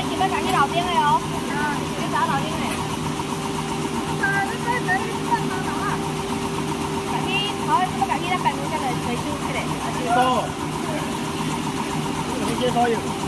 你准备赶去老店了哟。去找老店嘞。赶去，好，这么赶去，咱办公室来推出去嘞。 接收。这个接收有。